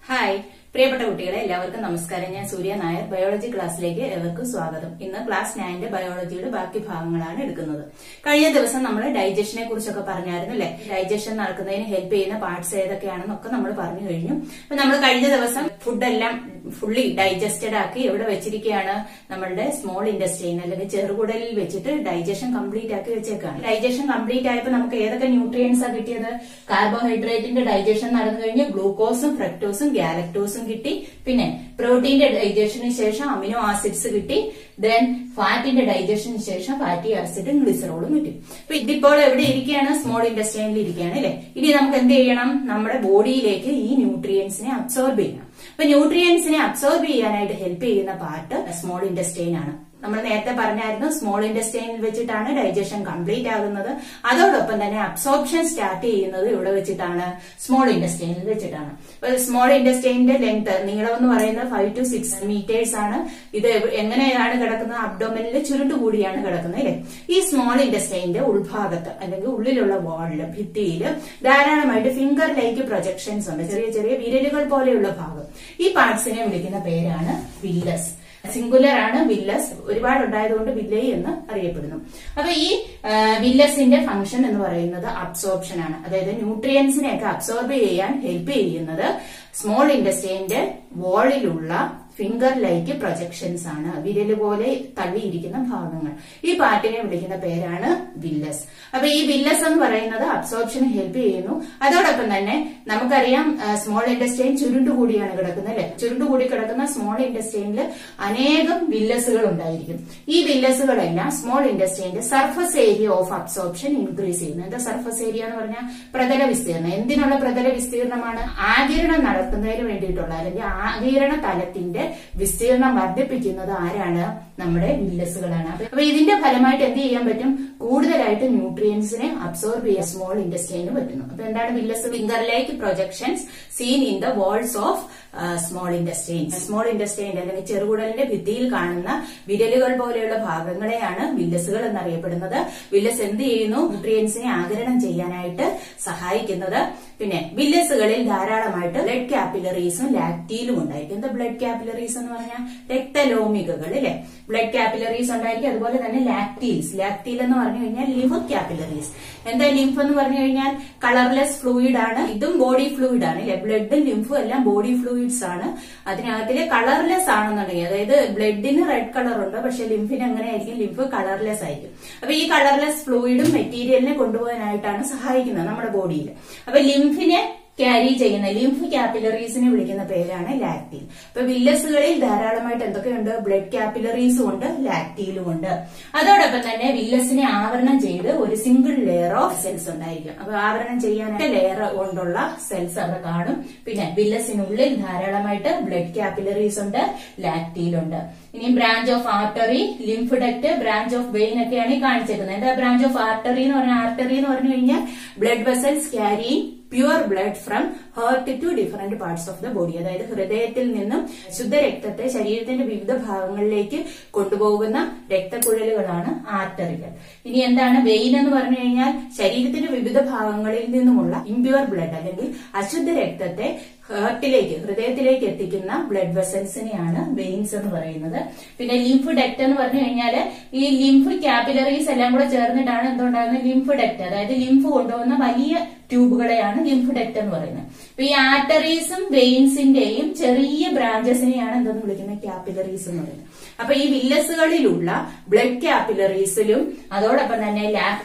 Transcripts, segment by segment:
Hi പ്രിയപ്പെട്ട കുട്ടികളെ എല്ലാവർക്കും നമസ്കാരം. ഞാൻ സൂര്യ നായർ. ബയോളജി ക്ലാസ്സിലേക്ക് ഏവർക്കും സ്വാഗതം. ഇന്ന് ക്ലാസ് 9 ബയോളജിയുടെ ബാക്കി ഭാഗങ്ങളാണ് എടുക്കുന്നത്. കഴിഞ്ഞ ദിവസം നമ്മൾ ഡൈജഷനെ കുറിച്ചൊക്കെ പറഞ്ഞായിരുന്നു അല്ലെ. ഡൈജഷൻ നടക്കുന്നതിന് ഹെൽപ്പ് ചെയ്യുന്ന പാർട്സ് ഏതൊക്കെയാണെന്നൊക്കെ നമ്മൾ പറഞ്ഞു കഴിഞ്ഞു. അപ്പൊ നമ്മൾ കഴിഞ്ഞ ദിവസം ഫുഡെല്ലാം ഫുള്ളി ഡൈജസ്റ്റഡ് ആക്കി എവിടെ വെച്ചിരിക്കുകയാണ്? നമ്മളുടെ സ്മോൾ ഇൻഡസ്ട്രീൻ അല്ലെങ്കിൽ ചെറുകുടലിൽ വെച്ചിട്ട് ഡൈജഷൻ കംപ്ലീറ്റ് ആക്കി വെച്ചേക്കാണ്. ഡൈജഷൻ കംപ്ലീറ്റ് ആയപ്പോൾ നമുക്ക് ഏതൊക്കെ ന്യൂട്രിയൻസ് ആ കിട്ടിയത്? കാർബോഹൈഡ്രേറ്റിന്റെ ഡൈജഷൻ നടന്നു കഴിഞ്ഞ് ഗ്ലൂക്കോസും ഫ്രക്ടോസും ഗാലക്ടോസും കിട്ടി. പിന്നെ പ്രോട്ടീന്റെ ഡൈജഷന് ശേഷം അമിനോ ആസിഡ്സ് കിട്ടി. ദെൻ ഫാറ്റിന്റെ ഡൈജഷന് ശേഷം ഫാറ്റി ആസിഡും ഗ്ലിസറോളും കിട്ടി. അപ്പൊ ഇതിപ്പോൾ എവിടെ ഇരിക്കുകയാണ്? സ്മോൾ ഇൻഡസ്ട്രീനിൽ ഇരിക്കുകയാണ് അല്ലെ. ഇനി നമുക്ക് എന്ത് ചെയ്യണം? നമ്മുടെ ബോഡിയിലേക്ക് ഈ ന്യൂട്രിയൻസിനെ അബ്സോർബ് ചെയ്യണം. അപ്പൊ ന്യൂട്രിയൻസിനെ അബ്സോർബ് ചെയ്യാനായിട്ട് ഹെൽപ്പ് ചെയ്യുന്ന പാർട്ട് സ്മോൾ ഇൻഡസ്ട്രീൻ ആണ്. നമ്മൾ നേരത്തെ പറഞ്ഞായിരുന്നു സ്മോൾ ഇൻഡസ്ട്രീനിൽ വെച്ചിട്ടാണ് ഡൈജഷൻ കംപ്ലീറ്റ് ആകുന്നത്. അതോടൊപ്പം തന്നെ അബ്സോർപ്ഷൻ സ്റ്റാർട്ട് ചെയ്യുന്നത് ഇവിടെ വെച്ചിട്ടാണ്? സ്മോൾ ഇൻഡസ്ട്രീനിൽ വെച്ചിട്ടാണ്. സ്മോൾ ഇൻഡസ്ട്രീനിന്റെ ലെങ്ത് നീളം എന്ന് പറയുന്നത് 5 to 6 മീറ്റേഴ്സ് ആണ്. ഇത് എങ്ങനെയാണ് കിടക്കുന്നത്? അബ്ഡോമിനിൽ ചുരുണ്ടുകൂടിയാണ് കിടക്കുന്നത് അല്ലെ. ഈ സ്മോൾ ഇൻഡസ്ട്രീനിന്റെ ഉൾഭാഗത്ത് അല്ലെങ്കിൽ ഉള്ളിലുള്ള വാളില് ഭിത്തിയില് ധാരാളമായിട്ട് ഫിംഗർ ലൈക്ക് പ്രൊജക്ഷൻസ് ഉണ്ട്. ചെറിയ ചെറിയ വിരലുകൾ പോലെയുള്ള ഭാഗം. ഈ പാർട്സിനെ വിളിക്കുന്ന പേരാണ് വില്ലസ്. സിംഗുലർ ആണ് വില്ലസ്. ഒരുപാടുണ്ടായതുകൊണ്ട് വില്ലൈ എന്ന് അറിയപ്പെടുന്നു. അപ്പൊ ഈ വില്ലസിന്റെ ഫംഗ്ഷൻ എന്ന് പറയുന്നത് അബ്സോർപ്ഷൻ ആണ്. അതായത് ന്യൂട്രിയൻസിനെയൊക്കെ അബ്സോർബ് ചെയ്യാൻ ഹെൽപ്പ് ചെയ്യുന്നത് സ്മോൾ ഇൻഡസ്ട്രീന്റെ വാളിലുള്ള ഫിംഗർ ലൈക്ക് പ്രൊജക്ഷൻസ് ആണ്. വിരല് പോലെ തള്ളിയിരിക്കുന്ന ഭാഗങ്ങൾ. ഈ പാർട്ടിനെ വിളിക്കുന്ന പേരാണ് വില്ലസ്. അപ്പൊ ഈ വില്ലസ് എന്ന് പറയുന്നത് അബ്സോർപ്ഷന് ഹെൽപ്പ് ചെയ്യുന്നു. അതോടൊപ്പം തന്നെ നമുക്കറിയാം സ്മോൾ ഇൻഡസ്ട്രീൻ ചുരുണ്ടുകൂടിയാണ് കിടക്കുന്നത് അല്ലെ. ചുരുണ്ടുകൂടി കിടക്കുന്ന സ്മോൾ ഇൻഡസ്ട്രീനിൽ അനേകം വില്ലസുകൾ ഉണ്ടായിരിക്കും. ഈ വില്ലസുകളെല്ലാം സ്മോൾ ഇൻഡസ്ട്രീന്റെ surface area of absorption increase ചെയ്യുന്നു. എന്താ സർഫസ് ഏരിയ എന്ന് പറഞ്ഞാൽ? പ്രതല വിസ്തീർണം. എന്തിനുള്ള പ്രതല വിസ്തീർണമാണ്? ആഗിരണം നടത്തുന്നതിന് വേണ്ടിയിട്ടുള്ള അല്ലെങ്കിൽ ആഗിരണ തലത്തിന്റെ വിസ്തീർണം വർദ്ധിപ്പിക്കുന്നത് ആരാണ്? നമ്മുടെ വില്ലസുകളാണ്. അപ്പൊ ഇതിന്റെ ഫലമായിട്ട് എന്ത് ചെയ്യാൻ പറ്റും? കൂടുതലായിട്ട് ന്യൂട്രിയൻസിനെ അബ്സോർബ് ചെയ്യാൻ സ്മോൾ ഇൻഡസ്ട്രീന് പറ്റുന്നു. അപ്പൊ എന്താണ് villus? Finger like projections seen in the walls of small intestine. Small ഇൻഡസ്ട്രീന്റെ അല്ലെങ്കിൽ ചെറുകുടലിന്റെ ഭിത്തിയിൽ കാണുന്ന വിരലുകൾ പോലെയുള്ള ഭാഗങ്ങളെയാണ് വില്ലസുകൾ എന്നറിയപ്പെടുന്നത്. വില്ലസ് എന്ത് ചെയ്യുന്നു? ന്യൂട്രിയൻസിനെ ആഗിരണം ചെയ്യാനായിട്ട് സഹായിക്കുന്നത്. പിന്നെ വില്ലസുകളിൽ ധാരാളമായിട്ട് ബ്ലഡ് കാപ്പിലറീസും ലാക്ടീലും ഉണ്ടായിരിക്കും. എന്താ ബ്ലഡ് കാപ്പിലറീസ് എന്ന് പറഞ്ഞാൽ? രക്തലോമികകൾ അല്ലെ. ബ്ലഡ് കാപ്പിലറീസ് ഉണ്ടായിരിക്കും. അതുപോലെ തന്നെ ലാക്ടീൽസ്. ലാക്ടീൽ എന്ന് പറഞ്ഞു കഴിഞ്ഞാൽ ലിംഫ് കാപ്പിലറീസ്. എന്താ ലിംഫ് എന്ന് പറഞ്ഞു കഴിഞ്ഞാൽ? കളർലെസ് ഫ്ലൂയിഡ് ആണ്. ഇതും ബോഡി ഫ്ലൂയിഡ് ആണ് അല്ലെ. ബ്ലഡും ലിംഫും എല്ലാം ബോഡി ഫ്ലൂയിഡ്സ് ആണ്. അതിനകത്തില് കളർലെസ് ആണെന്നുണ്ടെങ്കിൽ, അതായത് ബ്ലഡിന് റെഡ് കളർ ഉണ്ട്, പക്ഷെ ലിംഫിന് എങ്ങനെയായിരിക്കും? ലിംഫ് കളർലെസ് ആയിരിക്കും. അപ്പൊ ഈ കളർലെസ് ഫ്ലൂയിഡും മെറ്റീരിയലിനെ കൊണ്ടുപോകാനായിട്ടാണ് സഹായിക്കുന്നത് നമ്മുടെ ബോഡിയിൽ. അപ്പൊ ലിംഫിനെ ക്യാരി ചെയ്യുന്ന ലിംഫ് കാപ്പിലറീസിനെ വിളിക്കുന്ന പേരാണ് ലാക്ടീൽ. അപ്പൊ വില്ലസുകളിൽ ധാരാളമായിട്ട് എന്തൊക്കെയുണ്ട്? ബ്ലഡ് കാപ്പിലറീസും ഉണ്ട്, ലാക്ടീലും ഉണ്ട്. അതോടൊപ്പം തന്നെ വില്ലസിനെ ആവരണം ചെയ്ത് ഒരു സിംഗിൾ ലെയർ ഓഫ് സെൽസ് ഉണ്ടായിരിക്കും. അപ്പൊ ആവരണം ചെയ്യാനായിട്ട് ലെയർ കൊണ്ടുള്ള സെൽസ് അവിടെ കാണും. പിന്നെ വില്ലസിനുള്ളിൽ ധാരാളമായിട്ട് ബ്ലഡ് കാപ്പിലറീസ് ഉണ്ട്, ലാക്ടീലുണ്ട്. ഇനി branch of artery, lymph duct, branch of vein ഒക്കെയാണ് ഈ കാണിച്ചേക്കുന്നത്. എന്താ ബ്രാഞ്ച് ഓഫ് ആർട്ടറി എന്ന് പറഞ്ഞാൽ? ആർട്ടറി എന്ന് പറഞ്ഞു കഴിഞ്ഞാൽ blood vessels carrying pure blood from heart to different parts of the body. അതായത് ഹൃദയത്തിൽ നിന്നും ശുദ്ധരക്തത്തെ ശരീരത്തിന്റെ വിവിധ ഭാഗങ്ങളിലേക്ക് കൊണ്ടുപോകുന്ന രക്തക്കുഴലുകളാണ് ആർട്ടറികൾ. ഇനി എന്താണ് വെയിൻ എന്ന് പറഞ്ഞു കഴിഞ്ഞാൽ? ശരീരത്തിന്റെ വിവിധ ഭാഗങ്ങളിൽ നിന്നുമുള്ള ഇംപ്യുവർ ബ്ലഡ് അല്ലെങ്കിൽ അശുദ്ധ രക്തത്തെ ഹേർട്ടിലേക്ക്, ഹൃദയത്തിലേക്ക് എത്തിക്കുന്ന ബ്ലഡ് വെസൽസിനെയാണ് വെയിൻസ് എന്ന് പറയുന്നത്. പിന്നെ ലിംഫ് ഡക്ട് എന്ന് പറഞ്ഞു കഴിഞ്ഞാല് ഈ ലിംഫ് കാപ്പിലറീസ് എല്ലാം കൂടെ ചേർന്നിട്ടാണ് എന്തുണ്ടാകുന്നത്? Lymph duct. അതായത് ലിംഫ് കൊണ്ടുപോകുന്ന വലിയ ട്യൂബുകളെയാണ് ലിംഫ് ഡക്ട് എന്ന് പറയുന്നത്. അപ്പൊ ഈ ആർട്ടറീസും വെയിൻസിന്റെയും ചെറിയ ബ്രാഞ്ചസിനെയാണ് എന്തെന്ന് വിളിക്കുന്നത്? കാപ്പിലറീസ് എന്ന് പറയുന്നത്. അപ്പൊ ഈ വില്ലസുകളിലുള്ള ബ്ലഡ് കാപ്പിലറീസിലും അതോടൊപ്പം തന്നെ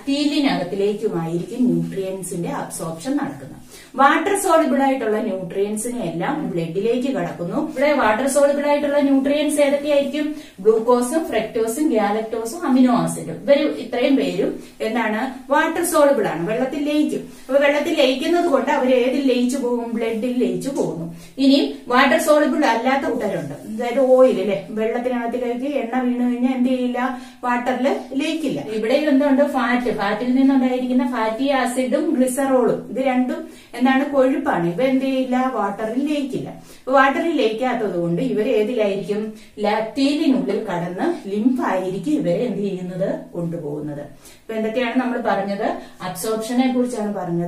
ലാക്ടീലിനകത്തിലേക്കുമായിരിക്കും ന്യൂട്രിയൻസിന്റെ അബ്സോർപ്ഷൻ നടക്കുന്നത്. വാട്ടർ സോളിബിൾ ആയിട്ടുള്ള ന്യൂട്രിയൻസിനെ എല്ലാം ബ്ലഡിലേക്ക് കടക്കുന്നു. ഇവിടെ വാട്ടർ സോളിബിൾ ആയിട്ടുള്ള ന്യൂട്രിയൻസ് ഏതൊക്കെയായിരിക്കും? ഗ്ലൂക്കോസും ഫ്രക്ടോസും ഗാലക്ടോസും അമിനോ ആസിഡും. ഇവര് ഇത്രയും പേരും എന്താണ്? വാട്ടർ സോളിബിൾ ആണ്, വെള്ളത്തിൽ ലയിക്കും. അപ്പൊ വെള്ളത്തിൽ ലയിക്കുന്നത് കൊണ്ട് അവർ ഏതിൽ ലയിച്ചു പോകും? ബ്ലഡിൽ ലയിച്ചു പോകുന്നു. ഇനി വാട്ടർ സോളിബിൾ അല്ലാത്ത കൂട്ടരുണ്ട്. അതായത് ഓയിൽ അല്ലെ. വെള്ളത്തിനകത്തിലേക്ക് എണ്ണ വീണ് കഴിഞ്ഞാൽ എന്ത് ചെയ്യില്ല? വാട്ടറിൽ ലയിക്കില്ല. ഇവിടെ എന്തുണ്ട്? ഫാറ്റ്. ഫാറ്റിൽ നിന്നുണ്ടായിരിക്കുന്ന ഫാറ്റി ആസിഡും ഗ്ലിസറോളും, ഇത് രണ്ടും എന്താണ്? കൊഴുപ്പാണ്. ഇവ എന്ത് ചെയ്യില്ല? വാട്ടറിൽ ലയിക്കില്ല. വാട്ടറിൽ ലയിക്കാത്തത് കൊണ്ട് ഇവർ ഏതിലായിരിക്കും? ലാക്ടീലിനുള്ളിൽ കടന്ന് ലിംഫായിരിക്കും ഇവരെ എന്ത് ചെയ്യുന്നത്? കൊണ്ടുപോകുന്നത്. അപ്പൊ എന്തൊക്കെയാണ് നമ്മൾ പറഞ്ഞത്? അബ്സോർപ്ഷനെ കുറിച്ചാണ് പറഞ്ഞത്.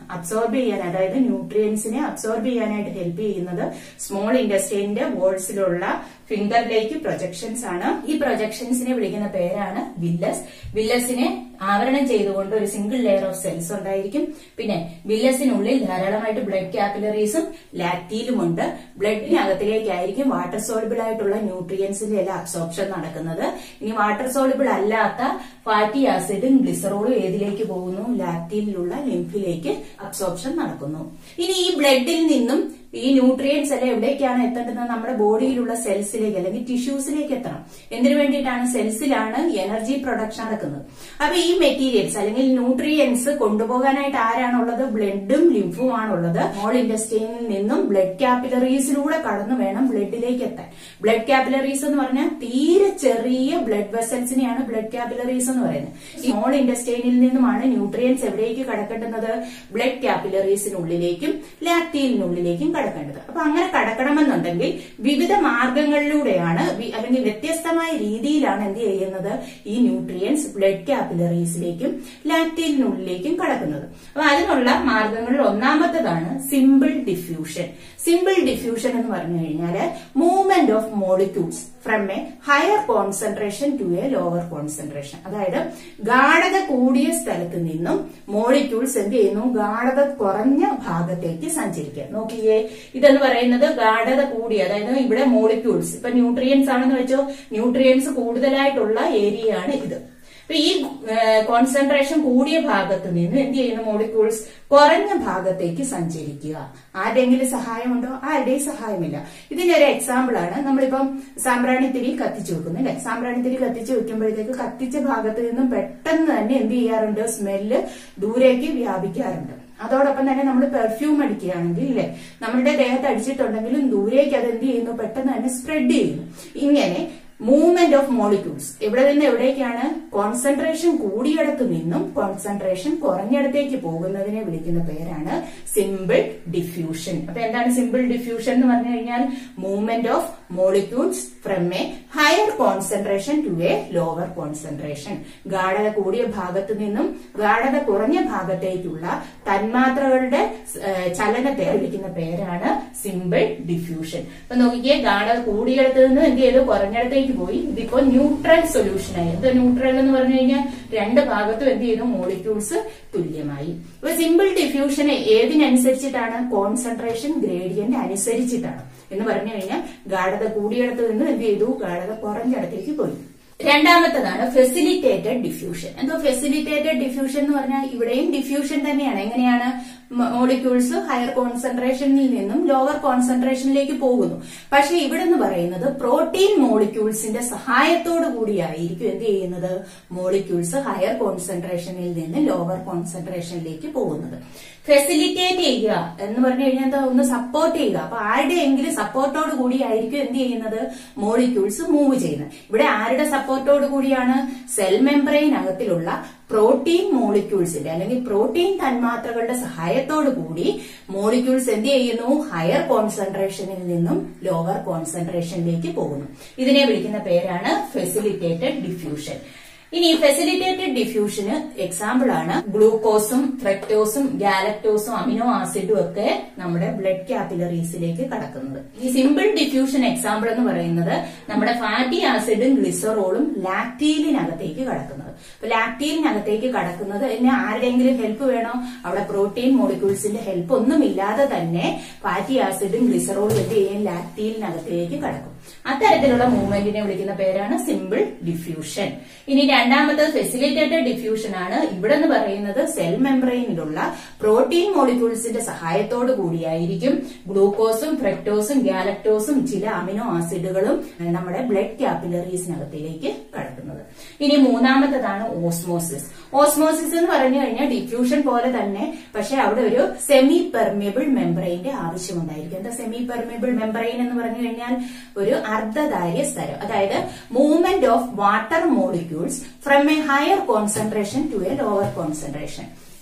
അബ്സോർബ് ചെയ്യാൻ, അതായത് ന്യൂട്രിയൻസിനെ അബ്സോർബ് ചെയ്യാനായിട്ട് ഹെൽപ്പ് ചെയ്യുന്നത് സ്മോൾ ഇന്റസ്റ്റൈനിന്റെ വോൾസിലുള്ള ഫിംഗർ ലേക്ക് പ്രൊജക്ഷൻസ് ആണ്. ഈ പ്രൊജക്ഷൻസിനെ വിളിക്കുന്ന പേരാണ് വില്ലസ്. വില്ലസിനെ ആവരണം ചെയ്തുകൊണ്ട് ഒരു സിംഗിൾ ലെയർ ഓഫ് സെൽസ് ഉണ്ടായിരിക്കും. പിന്നെ വില്ലസിനുള്ളിൽ ധാരാളമായിട്ട് ബ്ലഡ് കാപ്പിലറീസും ലാക്ടീലും ഉണ്ട്. ബ്ലഡിനകത്തിലേക്കായിരിക്കും വാട്ടർ സോളിബിൾ ആയിട്ടുള്ള ന്യൂട്രിയൻസിന്റെ എല്ലാം അബ്സോർപ്ഷൻ നടക്കുന്നത്. ഇനി വാട്ടർ സോളിബിൾ അല്ലാത്ത ഫാറ്റി ആസിഡും ഗ്ലിസറോളും ഏതിലേക്ക് പോകുന്നു? ലാക്ടീലിലുള്ള ലിംഫിലേക്ക് അബ്സോർപ്ഷൻ നടക്കുന്നു. ഇനി ഈ ബ്ലഡിൽ നിന്നും ഈ ന്യൂട്രിയൻസ് എല്ലാം എവിടേക്കാണ് എത്തേണ്ടത്? നമ്മുടെ ബോഡിയിലുള്ള സെൽസിലേക്ക് അല്ലെങ്കിൽ ടിഷ്യൂസിലേക്ക് എത്തണം. എന്തിനു വേണ്ടിയിട്ടാണ്? സെൽസിലാണ് എനർജി പ്രൊഡക്ഷൻ നടക്കുന്നത്. അപ്പൊ ഈ മെറ്റീരിയൽസ് അല്ലെങ്കിൽ ന്യൂട്രിയൻസ് കൊണ്ടുപോകാനായിട്ട് ആരാണുള്ളത്? ബ്ലഡും ലിംഫും ആണുള്ളത്. സ്മോൾ ഇന്റസ്റ്റൈനിൽ നിന്നും ബ്ലഡ് കാപ്പിലറീസിലൂടെ കടന്നു വേണം ബ്ലഡിലേക്ക് എത്താൻ. ബ്ലഡ് കാപ്പിലറീസ് എന്ന് പറഞ്ഞാൽ തീരെ ചെറിയ ബ്ലഡ് വെസൽസിനെയാണ് ബ്ലഡ് കാപ്പിലറീസ് എന്ന് പറയുന്നത്. സ്മോൾ ഇന്റസ്റ്റൈനിൽ നിന്നുമാണ് ന്യൂട്രിയൻസ് എവിടേക്ക് കടക്കേണ്ടുന്നത്? ബ്ലഡ് കാപ്പിലറീസിനുള്ളിലേക്കും ലാക്ടീലിനുള്ളിലേക്കും കടക്കേണ്ടത്. അപ്പൊ അങ്ങനെ കടക്കണമെന്നുണ്ടെങ്കിൽ വിവിധ മാർഗങ്ങളിലൂടെയാണ് അല്ലെങ്കിൽ വ്യത്യസ്തമായ രീതിയിലാണ് എന്ത് ചെയ്യുന്നത്? ഈ ന്യൂട്രിയൻസ് ബ്ലഡ് കാപ്പിലറീസിലേക്കും ലാക്ടീലിനുള്ളിലേക്കും കടക്കുന്നത്. അപ്പൊ അതിനുള്ള മാർഗങ്ങളിൽ ഒന്നാമത്തേതാണ് സിമ്പിൾ ഡിഫ്യൂഷൻ. സിമ്പിൾ ഡിഫ്യൂഷൻ എന്ന് പറഞ്ഞു കഴിഞ്ഞാൽ movement of molecules from a higher concentration to a lower concentration. അതായത് ഗാഢത കൂടിയ സ്ഥലത്ത് നിന്നും മോളിക്യൂൾസ് എന്ത് ചെയ്യുന്നു? ഗാഢത കുറഞ്ഞ ഭാഗത്തേക്ക് സഞ്ചരിക്കുക. നോക്കിയേ, ഇതെന്ന് പറയുന്നത് ഗാഢത കൂടിയ, അതായത് ഇവിടെ മോളിക്യൂൾസ് ഇപ്പൊ ന്യൂട്രിയൻസ് ആണെന്ന് വെച്ചോ, ന്യൂട്രിയൻസ് കൂടുതലായിട്ടുള്ള ഏരിയ ആണ് ഇത്. അപ്പൊ ഈ കോൺസെൻട്രേഷൻ കൂടിയ ഭാഗത്ത് നിന്ന് എന്ത് ചെയ്യുന്നു? മോളിക്യൂൾസ് കുറഞ്ഞ ഭാഗത്തേക്ക് സഞ്ചരിക്കുക. ആരുടെയെങ്കിലും സഹായമുണ്ടോ? ആരുടെയും സഹായമില്ല. ഇതിനൊരു എക്സാമ്പിൾ ആണ് നമ്മളിപ്പം സാമ്പ്രാണിത്തിരി കത്തിച്ചു വെക്കുന്നു അല്ലെ. സാമ്പ്രാണിത്തിരി കത്തിച്ചു വെക്കുമ്പോഴത്തേക്ക് കത്തിച്ച ഭാഗത്ത് നിന്നും പെട്ടെന്ന് തന്നെ എന്ത് ചെയ്യാറുണ്ട്? സ്മെല്ല് ദൂരേക്ക് വ്യാപിക്കാറുണ്ട്. അതോടൊപ്പം തന്നെ നമ്മൾ പെർഫ്യൂം അടിക്കുകയാണെങ്കിൽ ഇല്ലേ, നമ്മുടെ ദേഹത്ത് അടിച്ചിട്ടുണ്ടെങ്കിലും ദൂരേക്ക് അത് എന്ത് ചെയ്യുന്നു? പെട്ടെന്ന് തന്നെ സ്പ്രെഡ് ചെയ്യുന്നു. ഇങ്ങനെ മൂവ്മെന്റ് ഓഫ് മോളിക്യൂൾസ് എവിടെ നിന്ന് എവിടേക്കാണ്? കോൺസെൻട്രേഷൻ കൂടിയിടത്തു നിന്നും കോൺസെൻട്രേഷൻ കുറഞ്ഞിടത്തേക്ക് പോകുന്നതിനെ വിളിക്കുന്ന പേരാണ് സിമ്പിൾ ഡിഫ്യൂഷൻ. അപ്പൊ എന്താണ് സിമ്പിൾ ഡിഫ്യൂഷൻ എന്ന് പറഞ്ഞു കഴിഞ്ഞാൽ? Movement of molecules from a higher concentration to a lower concentration. ഗാഢത കൂടിയ ഭാഗത്തു നിന്നും ഗാഢത കുറഞ്ഞ ഭാഗത്തേക്കുള്ള തന്മാത്രകളുടെ ചലനത്തെ വിളിക്കുന്ന പേരാണ് സിമ്പിൾ ഡിഫ്യൂഷൻ. അപ്പൊ നോക്കിയേ, ഗാഢത കൂടിയിടത്ത് നിന്ന് എന്ത് ചെയ്തു? കുറഞ്ഞിടത്തേക്ക് പോയി. ഇതിപ്പോ ന്യൂട്രൽ സൊല്യൂഷനായി. എന്ത് ന്യൂട്രൽ എന്ന് പറഞ്ഞു കഴിഞ്ഞാൽ? രണ്ട് ഭാഗത്തും എന്ത് ചെയ്തു? മോളിക്യൂൾസ് തുല്യമായി. അപ്പൊ സിമ്പിൾ ഡിഫ്യൂഷൻ ഏതിനനുസരിച്ചിട്ടാണ്? കോൺസെൻട്രേഷൻ ഗ്രേഡിയന്റ് അനുസരിച്ചിട്ടാണ്. എന്ന് പറഞ്ഞു കഴിഞ്ഞാൽ ഗാഢത കൂടിയിടത്ത് നിന്ന് എന്ത് ചെയ്തു? ഗാഢത കുറഞ്ഞിടത്തേക്ക് പോയി. രണ്ടാമത്തതാണ് ഫെസിലിറ്റേറ്റഡ് ഡിഫ്യൂഷൻ. എന്തോ ഫെസിലിറ്റേറ്റഡ് ഡിഫ്യൂഷൻ എന്ന് പറഞ്ഞാൽ ഇവിടെയും ഡിഫ്യൂഷൻ തന്നെയാണ്. എങ്ങനെയാണ്? മോളിക്യൂൾസ് ഹയർ കോൺസെൻട്രേഷനിൽ നിന്നും ലോവർ കോൺസെൻട്രേഷനിലേക്ക് പോകുന്നു. പക്ഷെ ഇവിടെ എന്ന് പറയുന്നത് പ്രോട്ടീൻ മോളിക്യൂൾസിന്റെ സഹായത്തോടു കൂടിയായിരിക്കും എന്ത് ചെയ്യുന്നത്? മോളിക്യൂൾസ് ഹയർ കോൺസെൻട്രേഷനിൽ നിന്ന് ലോവർ കോൺസെൻട്രേഷനിലേക്ക് പോകുന്നത്. ഫെസിലിറ്റേറ്റ് ചെയ്യുക എന്ന് പറഞ്ഞു കഴിഞ്ഞാൽ എന്താ? ഒന്ന് സപ്പോർട്ട് ചെയ്യുക. അപ്പൊ ആരുടെയെങ്കിലും സപ്പോർട്ടോട് കൂടിയായിരിക്കും എന്ത് ചെയ്യുന്നത്? മോളിക്യൂൾസ് മൂവ് ചെയ്യുന്നത്. ഇവിടെ ആരുടെ സപ്പോർട്ടോട് കൂടിയാണ്? സെൽ മെംബ്രെയിനകത്തിലുള്ള പ്രോട്ടീൻ മോളിക്യൂൾസിന്റെ അല്ലെങ്കിൽ പ്രോട്ടീൻ തന്മാത്രകളുടെ സഹായത്തോടു കൂടി മോളിക്യൂൾസ് എന്ത് ചെയ്യുന്നു? ഹയർ കോൺസെൻട്രേഷനിൽ നിന്നും ലോവർ കോൺസെൻട്രേഷനിലേക്ക് പോകുന്നു. ഇതിനെ വിളിക്കുന്ന പേരാണ് ഫെസിലിറ്റേറ്റഡ് ഡിഫ്യൂഷൻ. ഇനി ഫെസിലിറ്റേറ്റഡ് ഡിഫ്യൂഷന് എക്സാമ്പിൾ ആണ് ഗ്ലൂക്കോസും ഫ്രക്ടോസും ഗാലക്ടോസും അമിനോ ആസിഡും ഒക്കെ നമ്മുടെ ബ്ലഡ് കാപ്പിലറീസിലേക്ക് കടക്കുന്നത്. ഈ സിമ്പിൾ ഡിഫ്യൂഷൻ എക്സാമ്പിൾ എന്ന് പറയുന്നത് നമ്മുടെ ഫാറ്റി ആസിഡും ഗ്ലിസറോളും ലാക്ടീലിനകത്തേക്ക് കടക്കുന്നത്. അപ്പൊ ലാക്ടീലിനകത്തേക്ക് കടക്കുന്നത് പിന്നെ ആരുടെയെങ്കിലും ഹെൽപ്പ് വേണോ? അവിടെ പ്രോട്ടീൻ മോളിക്യൂൾസിന്റെ ഹെൽപ്പ് ഒന്നുമില്ലാതെ തന്നെ ഫാറ്റി ആസിഡും ഗ്ലിസറോളും എന്ത് ചെയ്യും? ലാക്ടീലിനകത്തേക്ക് കടക്കും. അത്തരത്തിലുള്ള മൂവ്മെന്റിനെ വിളിക്കുന്ന പേരാണ് സിമ്പിൾ ഡിഫ്യൂഷൻ. ഇനി രണ്ടാമത്തത് ഫെസിലിറ്റേറ്റഡ് ഡിഫ്യൂഷൻ ആണ്. ഇവിടെ എന്ന് പറയുന്നത് സെൽ മെംബ്രെയിനിലുള്ള പ്രോട്ടീൻ മോളിക്യൂൾസിന്റെ സഹായത്തോടു കൂടിയായിരിക്കും ഗ്ലൂക്കോസും ഫ്രക്ടോസും ഗാലക്ടോസും ചില അമിനോ ആസിഡുകളും നമ്മുടെ ബ്ലഡ് കാപ്പിലറീസിനകത്തേക്ക് കടക്കുന്നത്. ഇനി മൂന്നാമത്തതാണ് ഓസ്മോസിസ്. ഓസ്മോസിസ് എന്ന് പറഞ്ഞു കഴിഞ്ഞാൽ ഡിഫ്യൂഷൻ പോലെ തന്നെ, പക്ഷെ അവിടെ ഒരു സെമി പെർമിയബിൾ മെംബ്രെയിന്റെ ആവശ്യമുണ്ടായിരിക്കും. എന്താ സെമി പെർമിയബിൾ മെംബ്രെയിൻ എന്ന് പറഞ്ഞു കഴിഞ്ഞാൽ? ഒരു അർദ്ധധാര്യ സ്ഥലം. അതായത് movement of water molecules from a higher concentration to a lower concentration.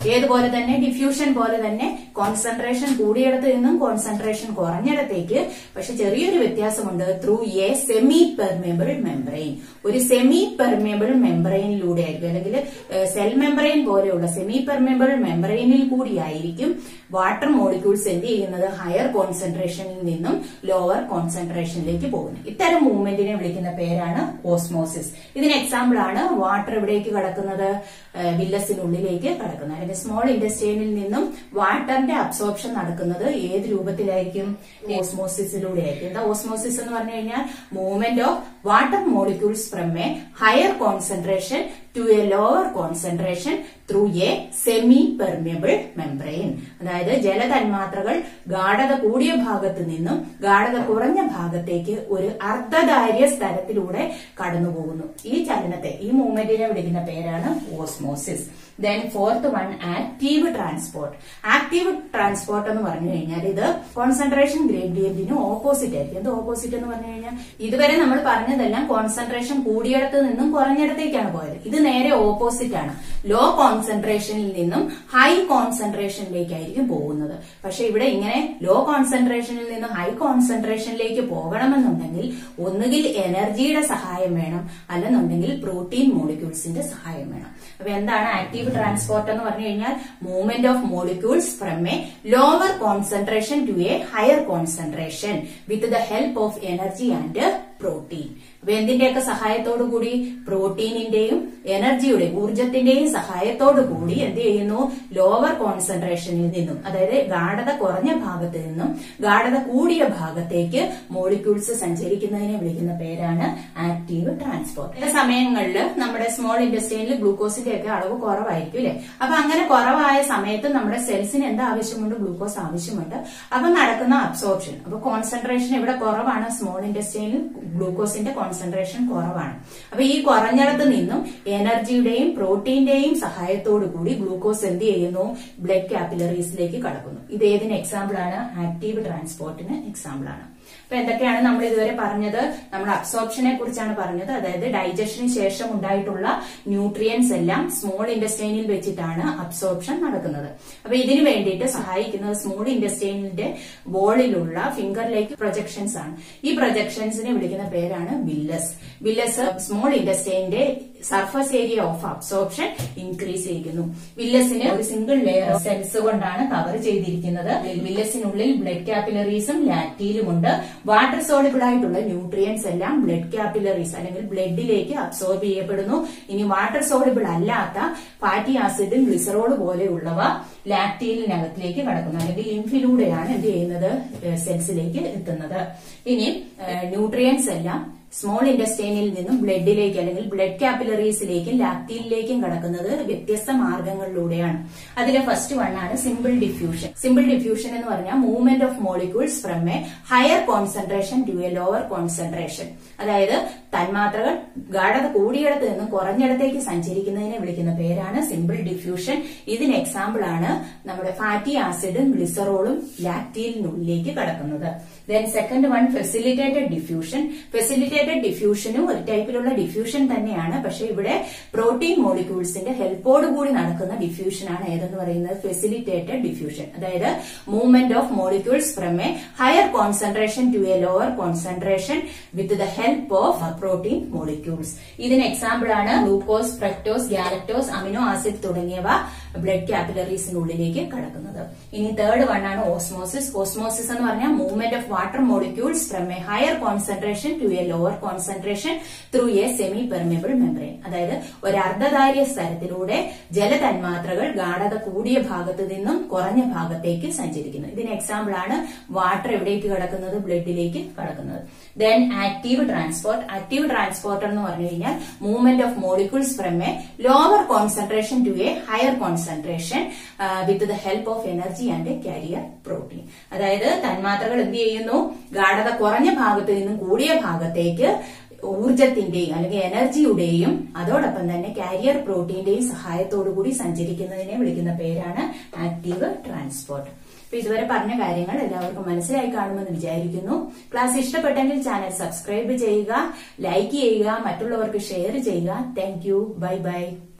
ഏതുപോലെ തന്നെ ഡിഫ്യൂഷൻ പോലെ തന്നെ കോൺസെൻട്രേഷൻ കൂടിയിടത്ത് നിന്നും കോൺസെൻട്രേഷൻ കുറഞ്ഞിടത്തേക്ക്. പക്ഷെ ചെറിയൊരു വ്യത്യാസമുണ്ട്. Through a semi permeable membrane, ഒരു സെമി പെർമിയബിൾ മെംബ്രെയിനിലൂടെ ആയിരിക്കും, അല്ലെങ്കിൽ സെൽ മെംബ്രെയിൻ പോലെയുള്ള സെമി പെർമിയബിൾ മെംബ്രെയിനിൽ കൂടിയായിരിക്കും വാട്ടർ മോളിക്യൂൾസ് എന്ത് ചെയ്യുന്നത്, ഹയർ കോൺസെൻട്രേഷനിൽ നിന്നും ലോവർ കോൺസെൻട്രേഷനിലേക്ക് പോകുന്നത്. ഇത്തരം മൂവ്മെന്റിനെ വിളിക്കുന്ന പേരാണ് ഓസ്മോസിസ്. ഇതിന് എക്സാമ്പിൾ ആണ് വാട്ടർ എവിടേക്ക് കടക്കുന്നത്, വില്ലസിനുള്ളിലേക്ക് കടക്കുന്നത്. അല്ലെങ്കിൽ സ്മോൾ ഇൻറ്റസ്റ്റൈനിൽ നിന്നും വാട്ടറിന്റെ അബ്സോർപ്ഷൻ നടക്കുന്നത് ഏത് രൂപത്തിലായിരിക്കും, ഓസ്മോസിസിലൂടെ ആയിരിക്കും. എന്താ ഓസ്മോസിസ് എന്ന് പറഞ്ഞു കഴിഞ്ഞാൽ movement of water molecules from a higher concentration to a lower concentration through a semi permeable membrane. അതായത് ജലതന്മാത്രകൾ ഗാഢത കൂടിയ ഭാഗത്ത് നിന്നും ഗാഢത കുറഞ്ഞ ഭാഗത്തേക്ക് ഒരു അർദ്ധധാര്യ സ്ഥലത്തിലൂടെ കടന്നുപോകുന്നു. ഈ ചലനത്തെ, ഈ മൂവ്മെന്റിനെ വിളിക്കുന്ന പേരാണ് osmosis. Then fourth one, active transport. Active transport എന്ന് പറഞ്ഞു കഴിഞ്ഞാൽ ഇത് കോൺസെൻട്രേഷൻ ഗ്രേഡിയന്റിന് ഓപ്പോസിറ്റ് ആയിരിക്കും. എന്ത് ഓപ്പോസിറ്റ് എന്ന് പറഞ്ഞു കഴിഞ്ഞാൽ ഇതുവരെ നമ്മൾ പറഞ്ഞതെല്ലാം കോൺസെൻട്രേഷൻ കൂടിയിടത്ത് നിന്നും കുറഞ്ഞിടത്തേക്കാണ് പോയത്. ഇത് നേരെ ഓപ്പോസിറ്റ് ആണ്. ലോ കോൺസെൻട്രേഷനിൽ നിന്നും ഹൈ കോൺസെൻട്രേഷനിലേക്കായിരിക്കും പോകുന്നത്. പക്ഷെ ഇവിടെ ഇങ്ങനെ ലോ കോൺസെൻട്രേഷനിൽ നിന്നും ഹൈ കോൺസെൻട്രേഷനിലേക്ക് പോകണമെന്നുണ്ടെങ്കിൽ ഒന്നുകിൽ എനർജിയുടെ സഹായം വേണം, അല്ലെന്നുണ്ടെങ്കിൽ പ്രോട്ടീൻ മോളിക്യൂൾസിന്റെ സഹായം വേണം. അപ്പൊ എന്താണ് ആക്റ്റീവ് ട്രാൻസ്പോർട്ട് എന്ന് പറഞ്ഞു കഴിഞ്ഞാൽ movement of molecules from a lower concentration to a higher concentration with the help of energy and protein. അപ്പൊ എന്തിന്റെയൊക്കെ സഹായത്തോടു കൂടി, പ്രോട്ടീനിന്റെയും എനർജിയുടെയും ഊർജത്തിന്റെയും സഹായത്തോടു കൂടി എന്ത് ചെയ്യുന്നു, ലോവർ കോൺസെൻട്രേഷനിൽ നിന്നും, അതായത് ഗാഢത കുറഞ്ഞ ഭാഗത്ത് നിന്നും ഗാഢത കൂടിയ ഭാഗത്തേക്ക് മോളിക്യൂൾസ് സഞ്ചരിക്കുന്നതിനെ വിളിക്കുന്ന പേരാണ് ആക്റ്റീവ് ട്രാൻസ്പോർട്ട്. ചില സമയങ്ങളിൽ നമ്മുടെ സ്മോൾ ഇൻറ്റസ്റ്റൈനിൽ ഗ്ലൂക്കോസിന്റെ ഒക്കെ അളവ് കുറവായിരിക്കും അല്ലെ. അപ്പൊ അങ്ങനെ കുറവായ സമയത്ത് നമ്മുടെ സെൽസിന് എന്താ ആവശ്യമുണ്ട്, ഗ്ലൂക്കോസ് ആവശ്യമുണ്ട്. അപ്പൊ നടക്കുന്ന അബ്സോർപ്ഷൻ, അപ്പൊ കോൺസെൻട്രേഷൻ ഇവിടെ കുറവാണ്, സ്മോൾ ഇൻറ്റസ്റ്റൈനിൽ ഗ്ലൂക്കോസിന്റെ കോൺസെൻട്രേഷൻ കുറവാണ്. അപ്പൊ ഈ കുറഞ്ഞിടത്ത് നിന്നും എനർജിയുടെയും പ്രോട്ടീന്റെയും സഹായത്തോടു കൂടി ഗ്ലൂക്കോസ് എന്ത് ചെയ്യുന്നു, ബ്ലഡ് കാപ്പിലറീസിലേക്ക് കടക്കുന്നു. ഇത് ഏതിന് എക്സാമ്പിൾ ആണ്, ആക്റ്റീവ് ട്രാൻസ്പോർട്ടിന് എക്സാമ്പിൾ ആണ്. അപ്പൊ എന്തൊക്കെയാണ് നമ്മൾ ഇതുവരെ പറഞ്ഞത്, നമ്മൾ അബ്സോർപ്ഷനെ കുറിച്ചാണ് പറഞ്ഞത്. അതായത് ഡൈജഷന് ശേഷം ഉണ്ടായിട്ടുള്ള ന്യൂട്രിയൻസ് എല്ലാം സ്മോൾ ഇൻറ്റസ്റ്റൈനിൽ വെച്ചിട്ടാണ് അബ്സോർപ്ഷൻ നടക്കുന്നത്. അപ്പൊ ഇതിനു വേണ്ടിയിട്ട് സഹായിക്കുന്നത് സ്മോൾ ഇൻറ്റസ്റ്റൈനിന്റെ വോളിലുള്ള ഫിംഗറിലേക്ക് പ്രൊജക്ഷൻസ് ആണ്. ഈ പ്രൊജക്ഷൻസിനെ വിളിക്കുന്ന പേരാണ് വില്ലസ്. വില്ലസ് സ്മോൾ ഇൻറ്റസ്റ്റൈനിന്റെ surface area of absorption increase ചെയ്യുന്നു. വില്ലസിന് ഒരു സിംഗിൾ ലെയർ സെൽസ് കൊണ്ടാണ് കവർ ചെയ്തിരിക്കുന്നത്. വില്ലസിനുള്ളിൽ ബ്ലഡ് കാപ്പിലറീസും ലാക്ടീലും ഉണ്ട്. വാട്ടർ സോളിബിൾ ആയിട്ടുള്ള ന്യൂട്രിയൻസ് എല്ലാം ബ്ലഡ് കാപ്പിലറീസ് അല്ലെങ്കിൽ ബ്ലഡിലേക്ക് അബ്സോർബ് ചെയ്യപ്പെടുന്നു. ഇനി വാട്ടർ സോളിബിൾ അല്ലാത്ത ഫാറ്റി ആസിഡും ഗ്ലിസറോൾ പോലെയുള്ളവ ലാക്ടീലിനകത്തിലേക്ക് കടക്കുന്നു, അല്ലെങ്കിൽ ലിംഫിലൂടെയാണ് എന്ത് ചെയ്യുന്നത്, സെൽസിലേക്ക് എത്തുന്നത്. ഇനി ന്യൂട്രിയൻസ് എല്ലാം സ്മോൾ ഇൻറ്റസ്റ്റൈനിൽ നിന്നും ബ്ലഡിലേക്ക് അല്ലെങ്കിൽ ബ്ലഡ് കാപ്പിലറീസിലേക്കും ലാക്ടീലിലേക്കും കടക്കുന്നത് വ്യത്യസ്ത മാർഗങ്ങളിലൂടെയാണ്. അതിലെ ഫസ്റ്റ് വൺ ആണ് സിമ്പിൾ ഡിഫ്യൂഷൻ. സിമ്പിൾ ഡിഫ്യൂഷൻ എന്ന് പറഞ്ഞാൽ movement of molecules from a higher concentration to a lower concentration. അതായത് തന്മാത്രകൾ ഗാഢത കൂടിയിടത്ത് നിന്നും കുറഞ്ഞിടത്തേക്ക് സഞ്ചരിക്കുന്നതിനെ വിളിക്കുന്ന പേരാണ് സിമ്പിൾ ഡിഫ്യൂഷൻ. ഇതിന് എക്സാമ്പിൾ ആണ് നമ്മുടെ ഫാറ്റി ആസിഡും ഗ്ലിസറോളും ലാക്ടീലിനുള്ളിലേക്ക് കടക്കുന്നത്. Then second one, facilitated diffusion. Facilitated ഡിഫ്യൂഷനും ഒരു ടൈപ്പിലുള്ള ഡിഫ്യൂഷൻ തന്നെയാണ്. പക്ഷെ ഇവിടെ പ്രോട്ടീൻ മോളിക്യൂൾസിന്റെ ഹെൽപ്പോട് കൂടി നടക്കുന്ന ഡിഫ്യൂഷൻ ആണ് ഏതെന്ന് പറയുന്നത് ഫെസിലിറ്റേറ്റഡ് ഡിഫ്യൂഷൻ. അതായത് movement of molecules from a higher concentration to a lower concentration with the help of protein molecules. ഇതിന് എക്സാമ്പിൾ ആണ് glucose, fructose, galactose, amino acid തുടങ്ങിയവ ബ്ലഡ് കാപ്പിലറീസിനുള്ളിലേക്ക് കടക്കുന്നത്. ഇനി തേർഡ് വൺ ആണ് ഓസ്മോസിസ്. ഓസ്മോസിസ് എന്ന് പറഞ്ഞാൽ movement of water molecules from a higher concentration to a lower concentration through a semi permeable membrane. അതായത് ഒരു അർദ്ധധാര്യ സ്ഥലത്തിലൂടെ ജലതന്മാത്രകൾ ഗാഢത കൂടിയ ഭാഗത്ത് നിന്നും കുറഞ്ഞ ഭാഗത്തേക്ക് സഞ്ചരിക്കുന്നു. ഇതിന് എക്സാമ്പിൾ ആണ് വാട്ടർ എവിടേക്ക് കടക്കുന്നത്, ബ്ലഡിലേക്ക് കടക്കുന്നത്. Then active transport. Active transporter എന്ന് പറഞ്ഞു കഴിഞ്ഞാൽ movement of molecules from a lower concentration to a higher concentration with the help of energy and carrier protein. അതായത് തന്മാത്രകൾ എന്ത് ചെയ്യുന്നു, ഗാഢത കുറഞ്ഞ ഭാഗത്ത് നിന്നും കൂടിയ ഭാഗത്തേക്ക് ഊർജത്തിന്റെയും അല്ലെങ്കിൽ എനർജിയുടെയും അതോടൊപ്പം തന്നെ കാരിയർ പ്രോട്ടീന്റെയും സഹായത്തോടുകൂടി സഞ്ചരിക്കുന്നതിനെ വിളിക്കുന്ന പേരാണ് ആക്റ്റീവ് ട്രാൻസ്പോർട്ട്. അപ്പൊ ഇതുവരെ പറഞ്ഞ കാര്യങ്ങൾ എല്ലാവർക്കും മനസ്സിലായി കാണുമെന്ന് വിചാരിക്കുന്നു. ക്ലാസ് ഇഷ്ടപ്പെട്ടെങ്കിൽ ചാനൽ സബ്സ്ക്രൈബ് ചെയ്യുക, ലൈക്ക് ചെയ്യുക, മറ്റുള്ളവർക്ക് ഷെയർ ചെയ്യുക. Thank you. Bye by.